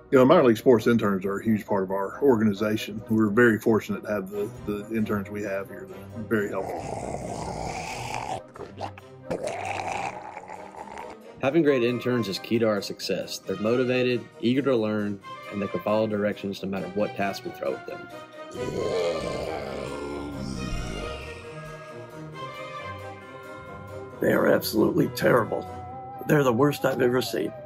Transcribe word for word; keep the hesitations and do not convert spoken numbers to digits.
You know, minor league sports interns are a huge part of our organization. We're very fortunate to have the, the interns we have here. They're very helpful. Having great interns is key to our success. They're motivated, eager to learn, and they can follow directions no matter what task we throw at them. They are absolutely terrible. They're the worst I've ever seen.